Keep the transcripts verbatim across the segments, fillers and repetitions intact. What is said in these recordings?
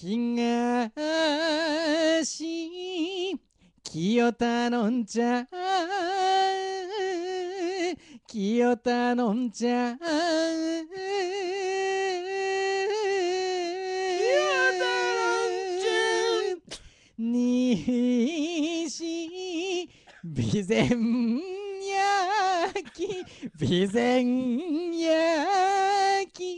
東清田のんちゃん清田のんちゃん西備前焼き備前焼き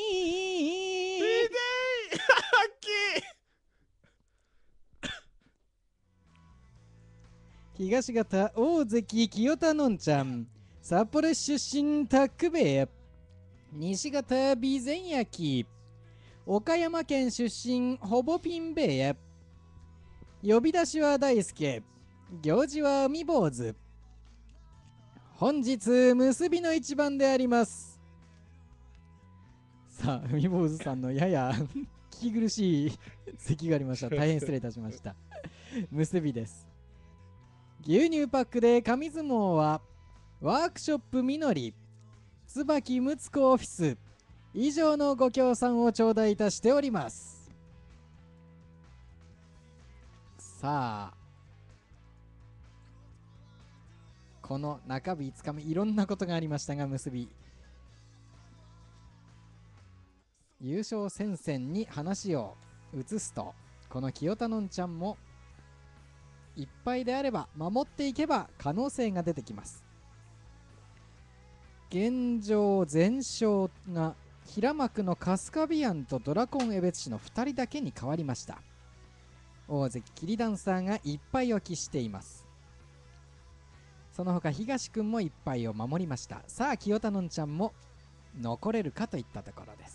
東方大関清田のんちゃん札幌出身タックベ西方備前焼き岡山県出身ほぼピンベイ呼び出しは大輔行事は海坊主本日結びの一番であります。さあ海坊主さんのやや聞き苦しい咳がありました。大変失礼いたしました。結びです。牛乳パックで紙相撲はワークショップみのり椿睦子オフィス以上のご協賛を頂戴いたしております。さあこの中日いつかめいろんなことがありましたが結び優勝戦線に話を移すとこの清田のんちゃんもいっぱいであれば守っていけば可能性が出てきます。現状全勝が平幕のカスカビアンとドラコンエベツ氏のふたりだけに変わりました。大関キリダンサーがいっぱいを期しています。その他東くんもいっぱいを守りました。さあ清田のんちゃんも残れるかといったところです。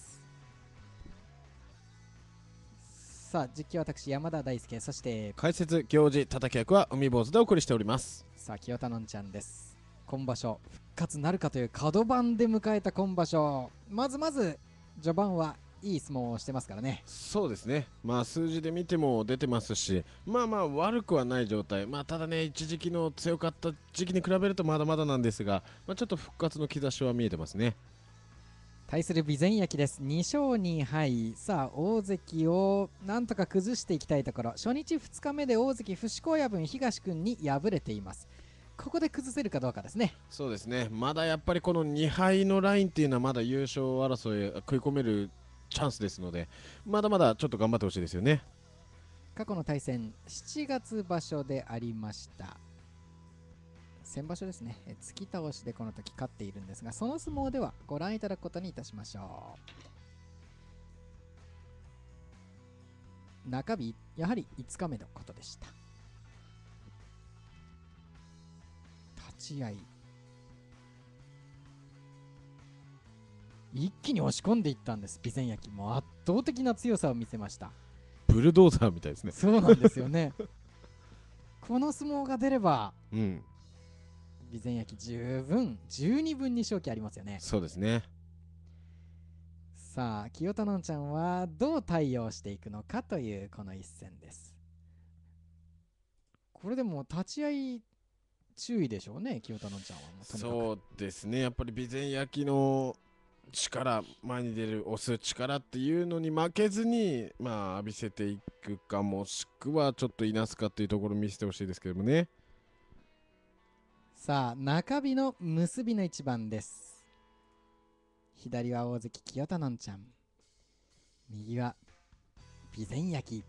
さあ実況私山田大輔そして解説行事叩き役は海坊主でお送りしております。 さあ清田のんちゃんです。今場所復活なるかという角番で迎えた今場所まずまず序盤はいい相撲をしてますからね。 そうですね、まあ数字で見ても出てますしまあまあ悪くはない状態、まあただね一時期の強かった時期に比べるとまだまだなんですが、まあ、ちょっと復活の兆しは見えてますね。 対する備前焼です。に勝に敗。さあ大関をなんとか崩していきたいところ。初日ふつかめで大関伏高野分東くんに敗れています。ここで崩せるかどうかですね。 そうですね、まだやっぱりこのに敗のラインっていうのはまだ優勝争い食い込めるチャンスですのでまだまだちょっと頑張ってほしいですよね。 過去の対戦しちがつ場所でありました。先場所ですね、え突き倒しでこの時勝っているんですがその相撲ではご覧いただくことにいたしましょう。中日やはりいつかめのことでした。立ち合い一気に押し込んでいったんです。備前焼も圧倒的な強さを見せました。 ブルドーザーみたいですね。 そうなんですよねこの相撲が出れば、うん、備前焼十分十二分に勝機ありますよね。 そうですね。 さあ清田のんちゃんはどう対応していくのかというこの一戦です。これでも立ち合い注意でしょうね清田のんちゃんは。もうそうですね、やっぱり備前焼の力前に出る押す力っていうのに負けずにまあ浴びせていくかもしくはちょっといなすかっていうところを見せてほしいですけどもね。 さあ中日の結びの一番です。左は大関清田のんちゃん右は備前焼。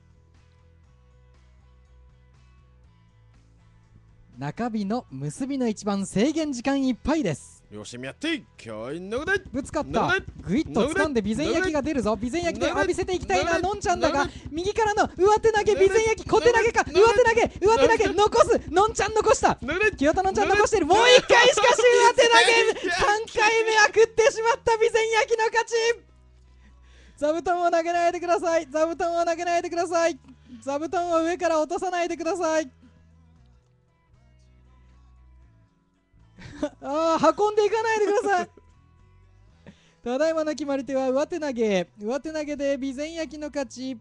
中日の結びの一番制限時間いっぱいです。 よしみやって今日のでぶつかったグイッと掴んで備前焼が出るぞ。備前焼で浴びせていきたいなのんちゃんだが右からの上手投げ備前焼小手投げか上手投げ上手投げ残すのんちゃん残した清田のんちゃん残しているもういっかいしかし上手投げさんかいめは食ってしまった備前焼の勝ち。座布団を投げないでください。座布団を投げないでください。座布団を上から落とさないでくださいああ運んでいかないでくださいただいまの決まり手は上手投げ上手投げで備前焼の勝ち。い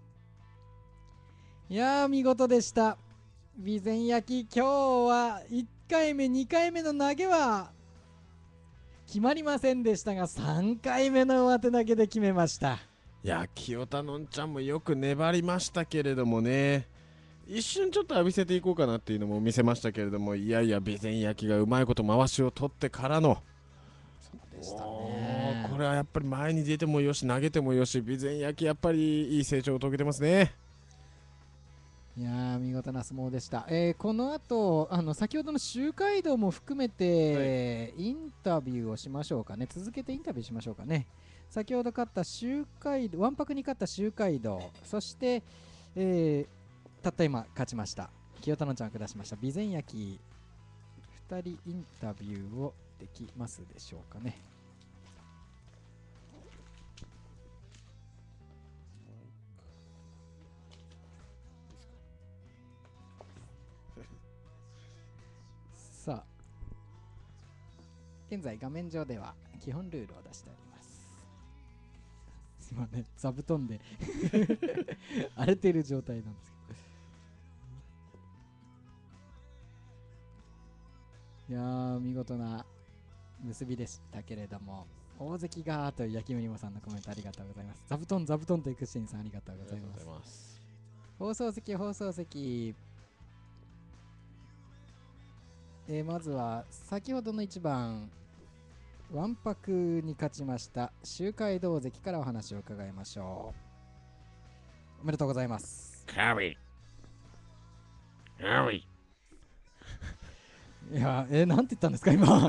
やー見事でした。備前焼今日はいっかいめにかいめの投げは決まりませんでしたがさんかいめの上手投げで決めました。 いや清田のんちゃんもよく粘りましたけれどもね、一瞬ちょっと浴びせていこうかなっていうのも見せましたけれども、いやいや備前焼がうまいこと回しを取ってからのそうでしたおね。 ーこれはやっぱり前に出てもよし投げてもよし、備前焼やっぱりいい成長を遂げてますね。 いやー見事な相撲でした。えーこの後あの先ほどの周街道も含めて、インタビューをしましょうかね。続けてインタビューしましょうかね。先ほど勝った周街道、わんぱくに勝った周街道、そして、えーたった今勝ちました清田のんちゃんを下しました備前焼、ふたりインタビューをできますでしょうかね。さあ現在画面上では基本ルールを出しております。今ね座布団で荒れてる状態なんですけど、いやー見事な結びでしたけれども、大関がという焼きむりもさんのコメントありがとうございます。座布団座布団というクッシンさんありがとうございます。放送席放送席、えー、まずは先ほどの一番わんぱくに勝ちました周街道関からお話を伺いましょう。おめでとうございます。 カビカビいやえー、なんて言ったんですか今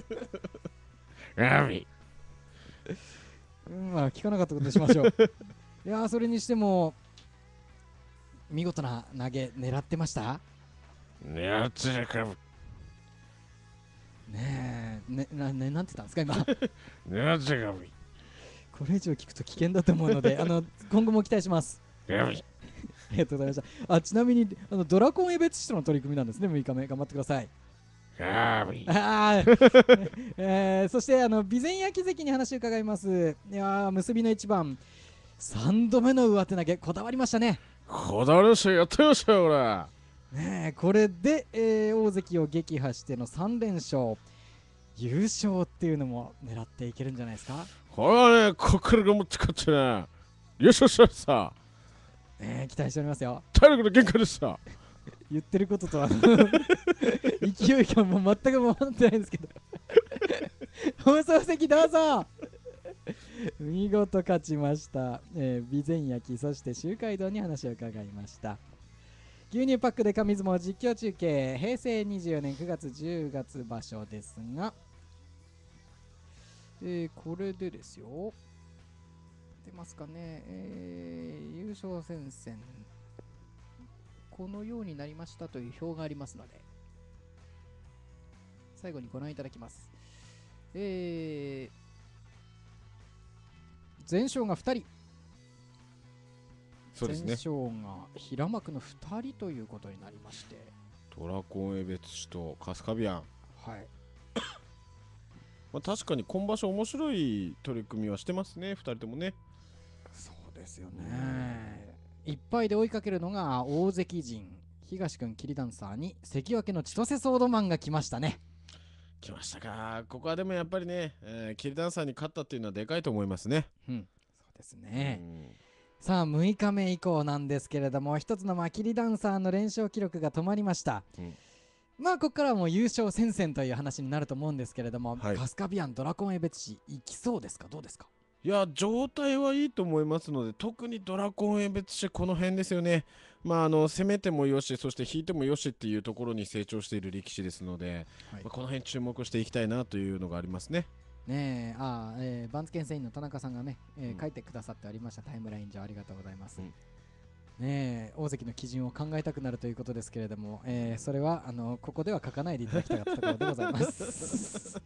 カビうんまあ聞かなかったことにしましょういやーそれにしても見事な投げ狙ってました。 狙ってるカビねえ、ね、な、ね、なんて言ったんですか今狙ってるカビこれ以上聞くと危険だと思うのであの今後も期待します。 カビありがとうございました。あちなみにあのドラコンエベツシとの取り組みなんですね。むいかめ頑張ってください。 カビあーえー、そしてあの備前焼関に話を伺います。いやー結びの一番さんどめの上手投げこだわりましたね。 こだわりましたよ、やってましたよ俺。 ねえこれで、えー大関を撃破してのさん連勝優勝っていうのも狙っていけるんじゃないですか。 これはね、ここから頑張って勝ってね、優勝しました。 ねえ期待しておりますよ。 体力の限界でした。 言ってることとは勢いがもう全く回ってないんですけど放送席どうぞ見事勝ちました、えー、備前焼そして周街道に話を伺いました。牛乳パックで神相撲実況中継平成にじゅうよねんくがつじゅうがつ場所ですが、えー、これでですよ出ますかね、えー、優勝戦線このようになりましたという表がありますので最後にご覧いただきます。えー、全勝がふたり、 そうですね、 全勝が平幕のふたりということになりまして、 ドラコンエベツシとカスカビアン、 はいまあ、確かに今場所面白い取り組みはしてますね、ふたりともね。 そうですよね。いっぱいで追いかけるのが大関陣東君キリダンサーに関脇の千歳ソードマンが来ましたね。 来ましたか。ここはでもやっぱりね、えー、キリダンサーに勝ったっていうのはでかいと思いますね。 うんそうですね、 うん、 さあむいかめ以降なんですけれども一つのまあキリダンサーの連勝記録が止まりました、うん、まあここからはもう優勝戦線という話になると思うんですけれども、はい、カスカビアンドラコンエベツシいきそうですか、どうですか。 いや状態はいいと思いますので、特にドラコンエベツシこの辺ですよね。まああの攻めてもよし、そして引いてもよしっていうところに成長している力士ですので、はい、まあ、この辺注目していきたいなというのがありますね。 ねえ、あ、えー、番付船員の田中さんがね、えーうん、書いてくださっておりましたタイムライン上ありがとうございます、うん、ねえ大関の基準を考えたくなるということですけれども、えー、それはあのここでは書かないでいただきたかったところでございます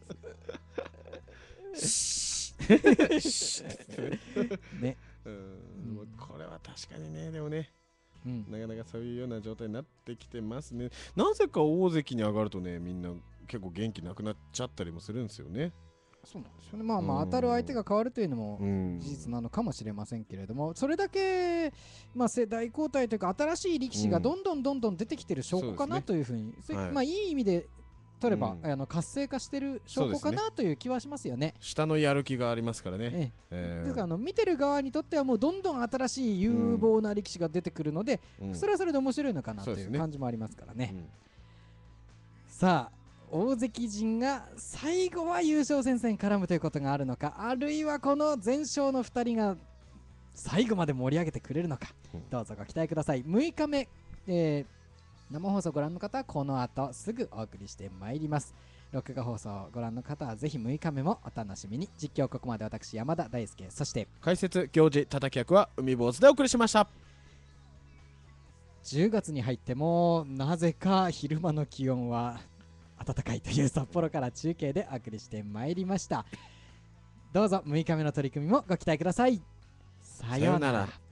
ね、 うん、うん、これは確かにね、でもね、うん、なかなかそういうような状態になってきてますね。なぜか大関に上がるとね、みんな結構元気なくなっちゃったりもするんですよね。 そうなんですよね。まあまあ当たる相手が変わるというのも事実なのかもしれませんけれども、それだけまあ世代交代というか新しい力士がどんどんどんどん出てきてる証拠かなというふうに、まあいい意味で取れば、 うんあの活性化してる証拠かなという気はしますよね。 下のやる気がありますからね。 えええーですからあの見てる側にとってはもうどんどん新しい有望な力士が出てくるので、 うんそれはそれで面白いのかなというそうですね感じもありますからね。 うんさあ大関陣が最後は優勝戦線に絡むということがあるのか、あるいはこの全勝のふたりが最後まで盛り上げてくれるのか、 うんどうぞご期待ください。むいかめ、えー生放送ご覧の方はこの後すぐお送りしてまいります。録画放送をご覧の方はぜひむいかめもお楽しみに。実況ここまで私山田大輔、そして解説行事叩き役は海坊主でお送りしました。 じゅうがつに入ってもなぜか昼間の気温は暖かいという札幌から中継でお送りしてまいりました。どうぞむいかめの取り組みもご期待ください。さようなら。